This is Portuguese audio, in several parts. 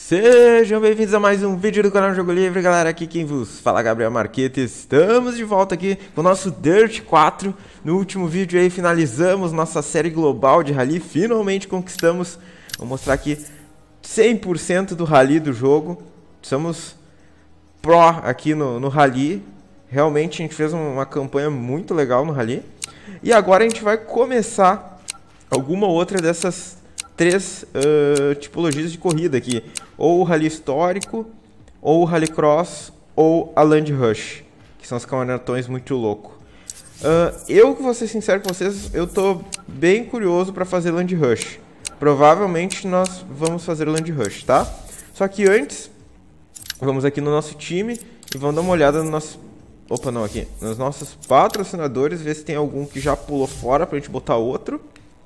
Sejam bem-vindos a mais um vídeo do canal Jogo Livre, galera. Aqui quem vos fala é Gabriel Marqueta. Estamos de volta aqui com o nosso Dirt 4. No último vídeo aí finalizamos nossa série global de Rally. Finalmente conquistamos, vou mostrar aqui, 100% do Rally do jogo. Somos pro aqui no Rally. Realmente a gente fez uma campanha muito legal no Rally. E agora a gente vai começar alguma outra dessas três tipologias de corrida aqui, ou o Rally Histórico, ou o Rally Cross, ou a Land Rush, que são os campeonatões muito loucos. Eu, que vou ser sincero com vocês, eu tô bem curioso para fazer Land Rush. Provavelmente nós vamos fazer Land Rush, tá? Só que antes, vamos aqui no nosso time e vamos dar uma olhada no nosso... Opa, não, aqui. Nos nossos patrocinadores, ver se tem algum que já pulou fora pra gente botar outro.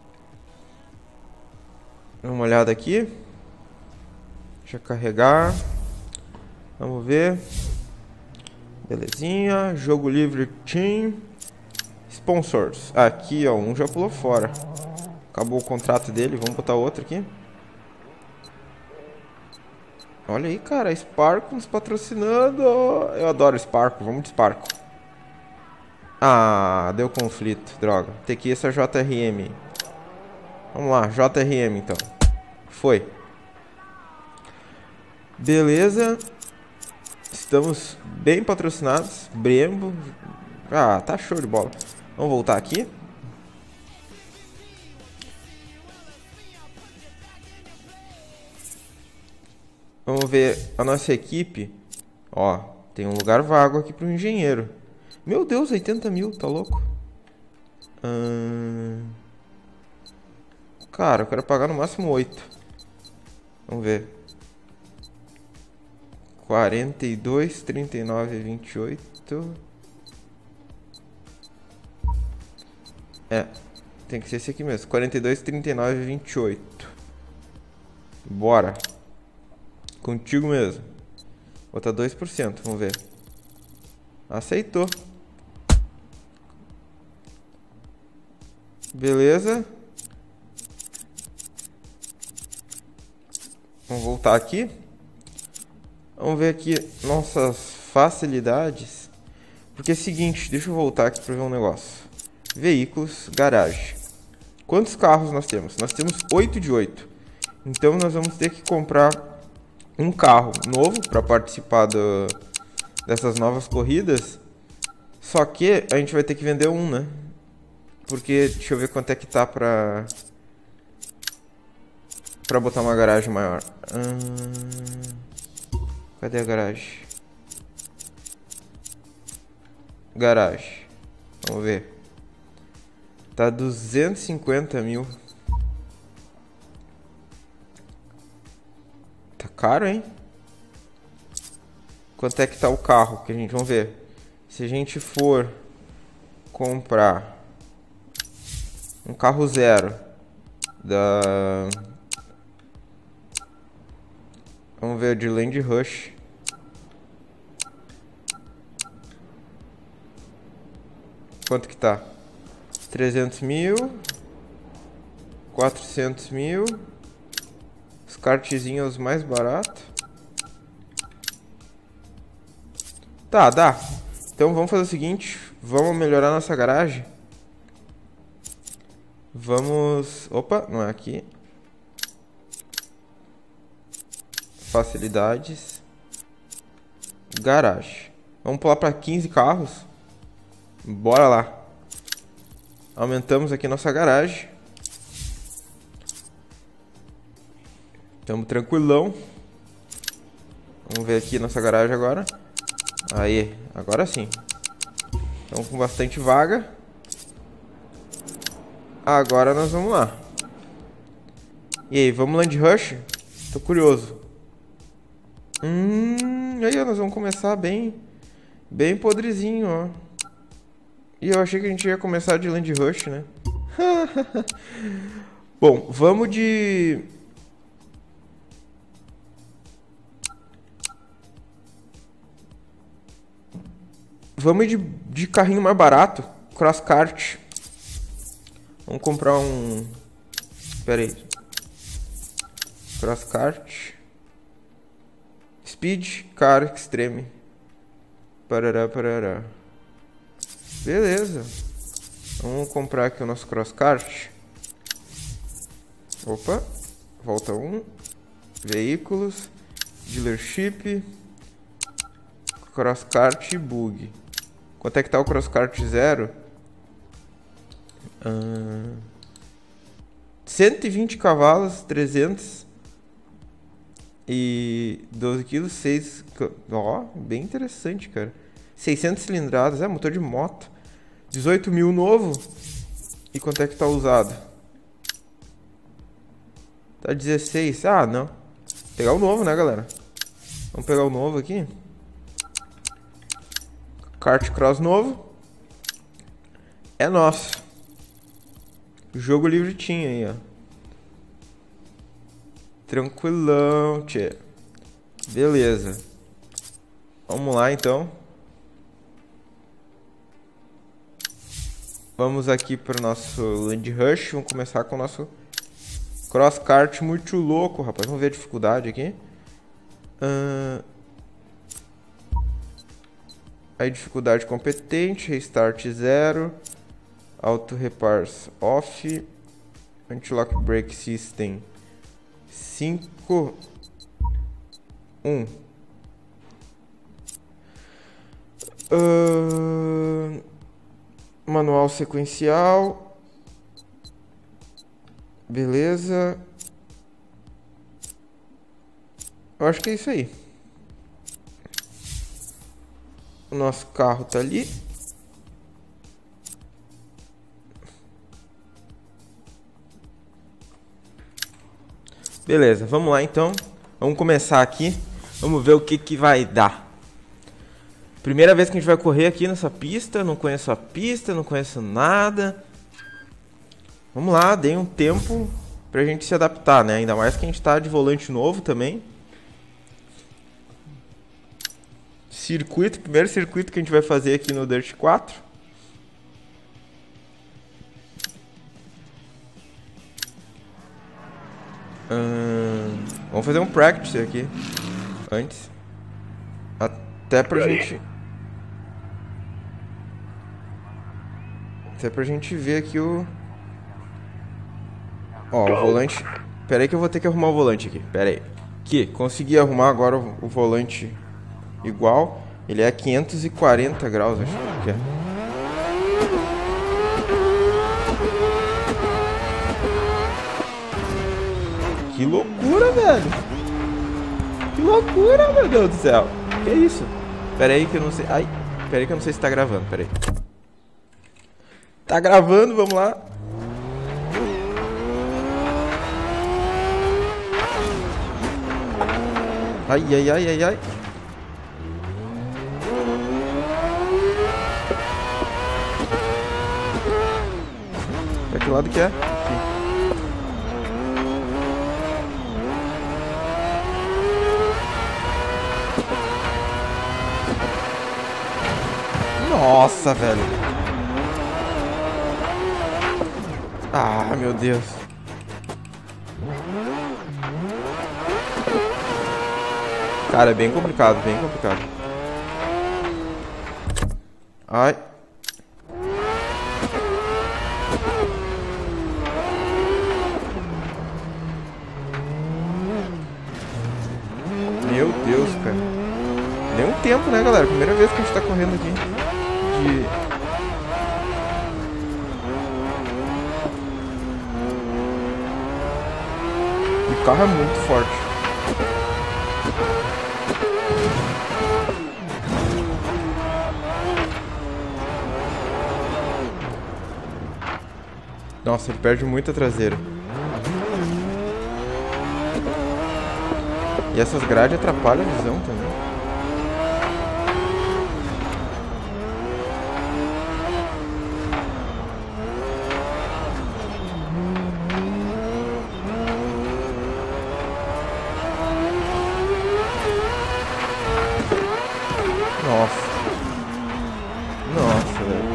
Dá uma olhada aqui. Deixa eu carregar. Vamos ver. Belezinha. Jogo Livre Team. Sponsors. Aqui, ó. Um já pulou fora. Acabou o contrato dele. Vamos botar outro aqui. Olha aí, cara. Sparco nos patrocinando. Eu adoro Sparco. Vamos de Sparco. Ah, deu conflito. Droga. Tem que ir essa JRM. Vamos lá, JRM então. Foi. Beleza. Estamos bem patrocinados. Brembo. Ah, tá show de bola. Vamos voltar aqui. Vamos ver a nossa equipe. Ó, tem um lugar vago aqui pro engenheiro. Meu Deus, 80 mil, tá louco? Cara, eu quero pagar no máximo 8. Vamos ver. 42, 39, 28. É, tem que ser esse aqui mesmo. 42, 39, 28. Bora. Contigo mesmo. Botar 2%, vamos ver. Aceitou. Beleza. Vamos voltar aqui. Vamos ver aqui nossas facilidades. Porque é o seguinte, deixa eu voltar aqui para ver um negócio. Veículos, garagem. Quantos carros nós temos? Nós temos 8 de 8. Então nós vamos ter que comprar um carro novo para participar dessas novas corridas. Só que a gente vai ter que vender um, né? Porque, deixa eu ver quanto é que tá pra botar uma garagem maior. Cadê a garagem? Garagem. Vamos ver. Tá 250 mil. Tá caro, hein? Quanto é que tá o carro? Que a gente... Vamos ver. Se a gente for comprar um carro zero da... Vamos ver de Land Rush. Quanto que tá? 300 mil. 400 mil. Os kartzinhos mais baratos. Tá, dá. Então vamos fazer o seguinte. Vamos melhorar nossa garagem. Vamos... Opa, não é aqui. Facilidades. Garagem. Vamos pular para 15 carros. Bora lá. Aumentamos aqui nossa garagem. Estamos tranquilão. Vamos ver aqui nossa garagem agora. Aí, agora sim. Estamos com bastante vaga. Agora nós vamos lá. E aí, vamos Land Rush? Tô curioso. Aí, ó, nós vamos começar bem podrezinho, ó. E eu achei que a gente ia começar de Land Rush, né? Bom, vamos de... Vamos de carrinho mais barato. Cross kart. Vamos comprar um... Pera aí. Cross kart. Speed Car Extreme. Parará, parará. Beleza. Vamos comprar aqui o nosso Crosskart. Opa. Volta 1. Veículos. Dealership. Crosskart e Bug. Quanto é que tá o Crosskart 0? 120 cavalos, 300 e 12 quilos, 6... Ó, bem interessante, cara. 600 cilindradas, é motor de moto. 18 mil novo. E quanto é que tá usado? Tá 16. Ah, não. Vou pegar o novo, né, galera? Vamos pegar o novo aqui. Kart Cross novo. É nosso. Jogo livre tinha aí, ó. Tranquilão, tchê. Beleza. Vamos lá, então. Vamos aqui para o nosso Land Rush. Vamos começar com o nosso Crosskart muito louco, rapaz. Vamos ver a dificuldade aqui. Aí, dificuldade competente. Restart 0. Auto Repairs off. Anti-lock brake system 5. 1. Manual sequencial. Beleza. Eu acho que é isso aí. O nosso carro tá ali. Beleza, vamos lá então. Vamos começar aqui. Vamos ver o que vai dar. Primeira vez que a gente vai correr aqui nessa pista. Não conheço a pista, não conheço nada. Vamos lá, dei um tempo pra gente se adaptar, né? Ainda mais que a gente tá de volante novo também. Circuito, primeiro circuito que a gente vai fazer aqui no Dirt 4. Vamos fazer um practice aqui antes. Até pra gente ver aqui o... Ó, o volante... Pera aí que eu vou ter que arrumar o volante aqui. Pera aí. Aqui, consegui arrumar agora o volante igual. Ele é 540 graus, acho que é. Que loucura, velho. Que loucura, meu Deus do céu. Que isso? Pera aí que eu não sei... Ai, pera aí que eu não sei se tá gravando, pera aí. Tá gravando, vamos lá. Ai, ai, ai, ai, ai. Pra que lado que é? Aqui. Nossa, velho. Ah, meu Deus. Cara, é bem complicado, bem complicado. Ai. Meu Deus, cara. Deu um tempo, né, galera? Primeira vez que a gente tá correndo aqui. O carro é muito forte. Nossa, ele perde muito a traseira. E essas grades atrapalham a visão também. Nossa. Nossa, velho.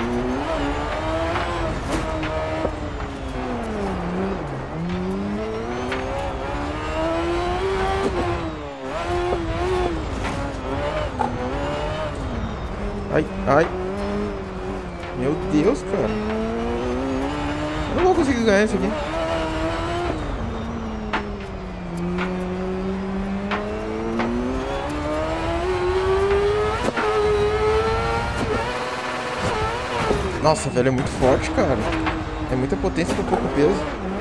Ai, ai. Meu Deus, cara. Eu não vou conseguir ganhar isso aqui. Nossa, velho, é muito forte, cara. É muita potência por pouco peso.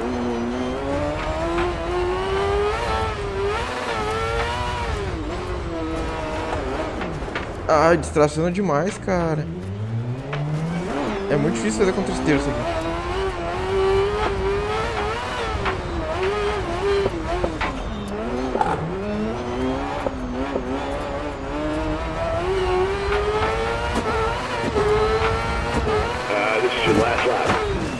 Ai, distraciona demais, cara. É muito difícil fazer contra esse terço aqui. This is your last lap.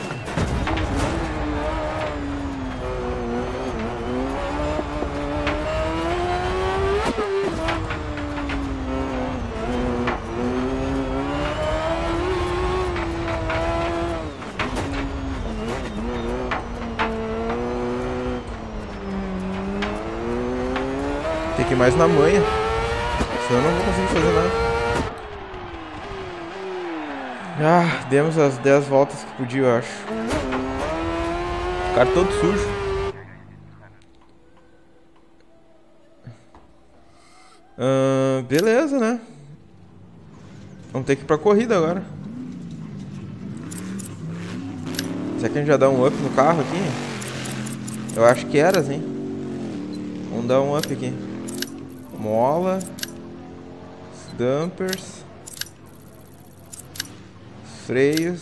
Tem que ir mais na manha. Senão eu não vou conseguir fazer nada. Ah, demos as 10 voltas que podia, eu acho. Ficar todo sujo. Beleza, né? Vamos ter que ir pra corrida agora. Será que a gente já dá um up no carro aqui? Eu acho que era, assim. Vamos dar um up aqui. Mola. Dampers. Freios.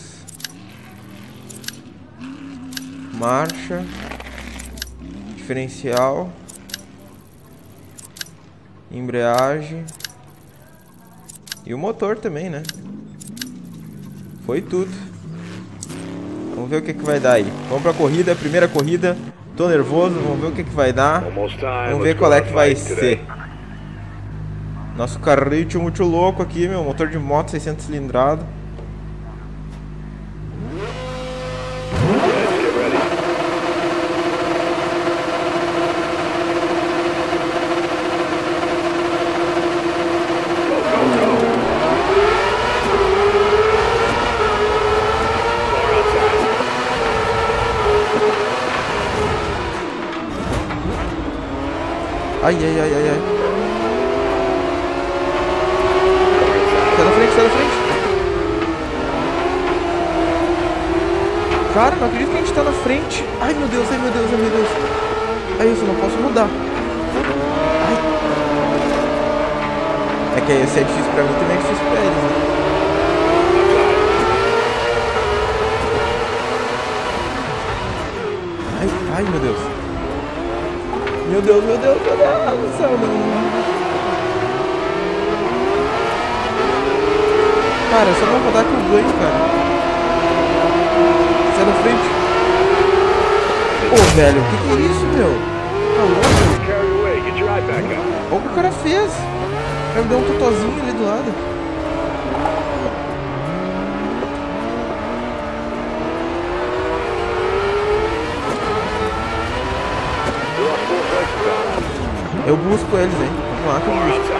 Marcha. Diferencial. Embreagem. E o motor também, né? Foi tudo. Vamos ver o que vai dar aí. Vamos pra corrida, primeira corrida. Tô nervoso, vamos ver o que vai dar. Vamos ver qual é que vai ser. Nosso carrinho muito louco aqui, meu. Motor de moto 600 cilindrada. Ai, ai, ai, ai, ai. Sai da frente, sai da frente. Cara, não acredito que a gente tá na frente. Ai, meu Deus, ai, meu Deus, ai, meu Deus. Ai, isso, não posso mudar. Ai. É que esse é difícil pra mim, também é difícil pra eles, né? Ai, ai, meu Deus. Meu Deus, meu Deus, meu Deus do céu, não. Cara, eu só não vou dar que eu ganho, cara. Sai da frente. Ô, velho, o que é isso, meu? Tá louco? Olha o que o cara fez. O cara me deu um totozinho ali do lado. Eu busco eles, hein? Vamos lá que eu busco.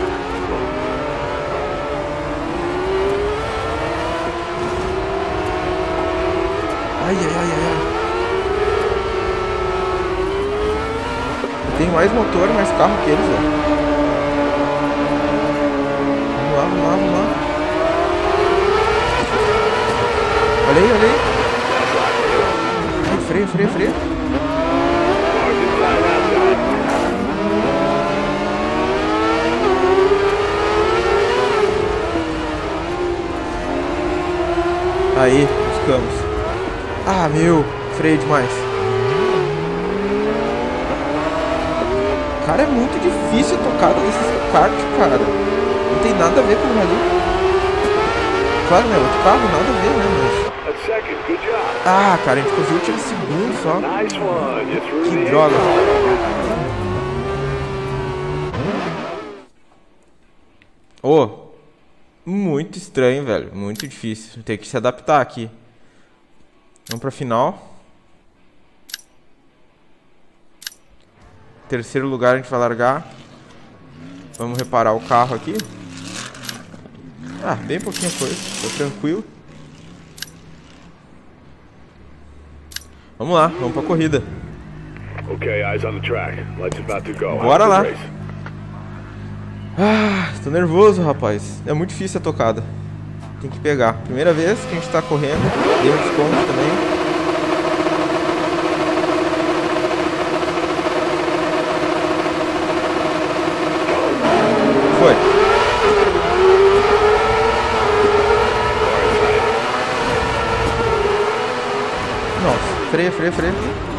Ai, ai, ai, ai, ai. Eu tenho mais motor, mais carro que eles, velho. Vamos lá, vamos lá, vamos lá. Olha aí, olha aí. Ai, freia, freia, freia. Aí, buscamos. Ah, meu, freio demais. Cara, é muito difícil tocar desses kart, cara. Não tem nada a ver com o rally. Claro, né? Outro carro, nada a ver, né? Mas... Ah, cara, a gente conseguiu tirar segundo só. Que droga. Ô. Muito estranho, velho. Muito difícil. Tem que se adaptar aqui. Vamos pra final. Terceiro lugar a gente vai largar. Vamos reparar o carro aqui. Ah, bem pouquinha coisa, tô tranquilo. Vamos lá, vamos pra corrida. Okay, eyes on the track. Lights about to go. Bora lá. How's the race? Ah, tô nervoso, rapaz. É muito difícil a tocada. Tem que pegar. Primeira vez que a gente tá correndo. Deu um desconto também. Foi. Nossa, freia, freia, freia.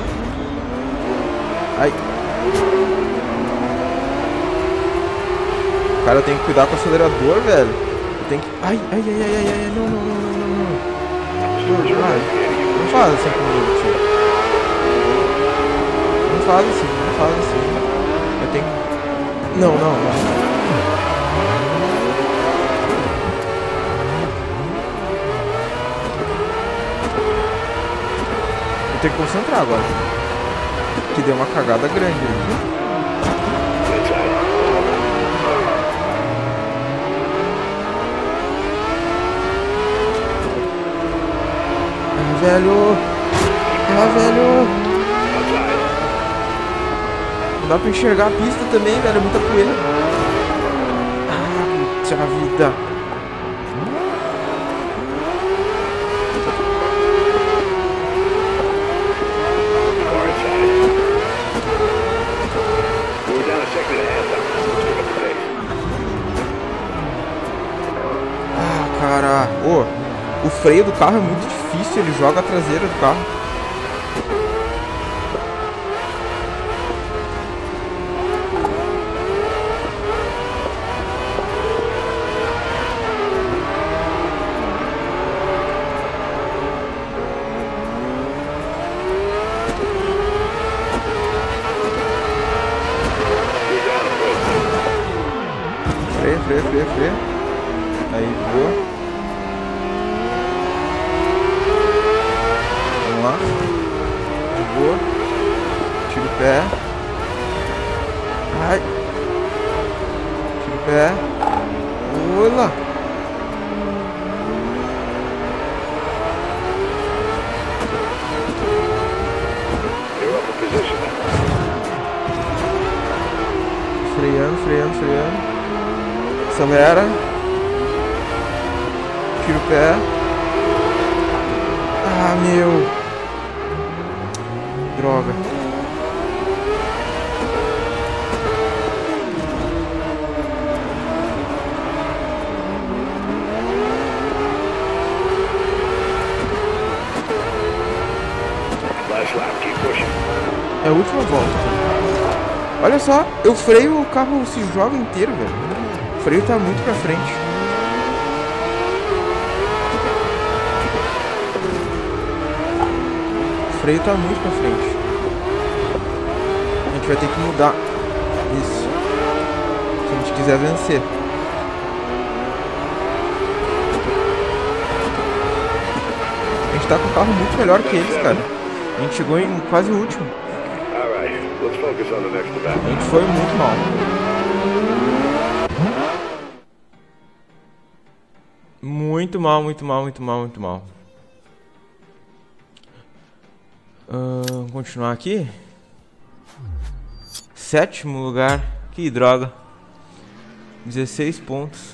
Ai. O cara tem que cuidar com o acelerador, velho. Tem que... Ai, ai, ai, ai, ai, ai, não, não, não, não, não, não. Ai, não faz assim comigo, tio. Não faz assim, não faz assim. Eu tenho... Não, não, não. Eu tenho que concentrar agora. Que deu uma cagada grande ali. Velho! Ah, velho! Não dá pra enxergar a pista também, velho. É muita poeira. Ah, puta vida! Ah, cara! O freio do carro é muito difícil, ele joga a traseira do carro. Freia, freia, freia, freia. Aí, boa. De boa. Tira o pé. Ai. Tira o pé. Olá. Freando, freando, freando. Acelera. Tira o pé. Ah, meu. Droga. É a última volta. Olha só, eu freio, o carro se joga inteiro, velho. O freio tá muito pra frente. O freio tá muito pra frente. A gente vai ter que mudar isso se a gente quiser vencer. A gente tá com um carro muito melhor que eles, cara. A gente chegou em quase o último. A gente foi muito mal. Muito mal, muito mal, muito mal, muito mal. Vamos continuar aqui. 7º lugar. Que droga. 16 pontos.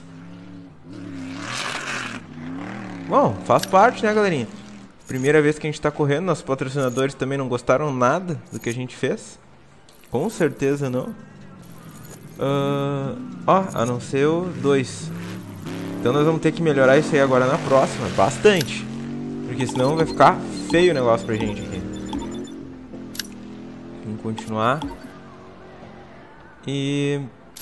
Bom, faz parte, né, galerinha? Primeira vez que a gente tá correndo. Nossos patrocinadores também não gostaram nada do que a gente fez. Com certeza não. A não ser o 2. Então nós vamos ter que melhorar isso aí agora na próxima. Bastante. Porque senão vai ficar feio o negócio pra gente aqui. Vamos continuar. E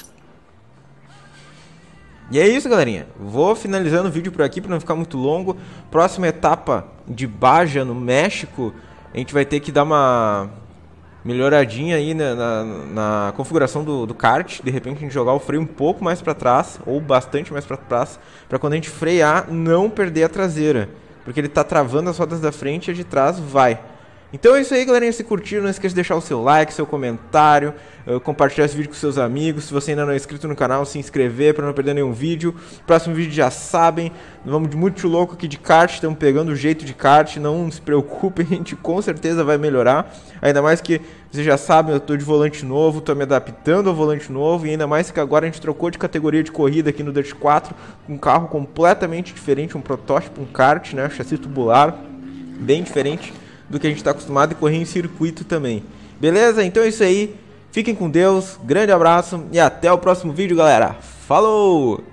é isso, galerinha. Vou finalizando o vídeo por aqui para não ficar muito longo. Próxima etapa de Baja, no México. A gente vai ter que dar uma melhoradinha aí na configuração do kart. De repente a gente jogar o freio um pouco mais para trás, ou bastante mais para trás, para quando a gente frear não perder a traseira, porque ele tá travando as rodas da frente e a de trás vai. Então é isso aí, galerinha. Se curtiram, não esqueça de deixar o seu like, seu comentário, compartilhar esse vídeo com seus amigos. Se você ainda não é inscrito no canal, se inscrever para não perder nenhum vídeo. Próximo vídeo já sabem, vamos de muito louco aqui de kart, estamos pegando o jeito de kart. Não se preocupem, a gente com certeza vai melhorar. Ainda mais que vocês já sabem, eu estou de volante novo, estou me adaptando ao volante novo. E ainda mais que agora a gente trocou de categoria de corrida aqui no Dirt 4, com um carro completamente diferente, um protótipo, um kart, né, chassi tubular, bem diferente do que a gente está acostumado, e correr em circuito também. Beleza? Então é isso aí. Fiquem com Deus. Grande abraço e até o próximo vídeo, galera. Falou!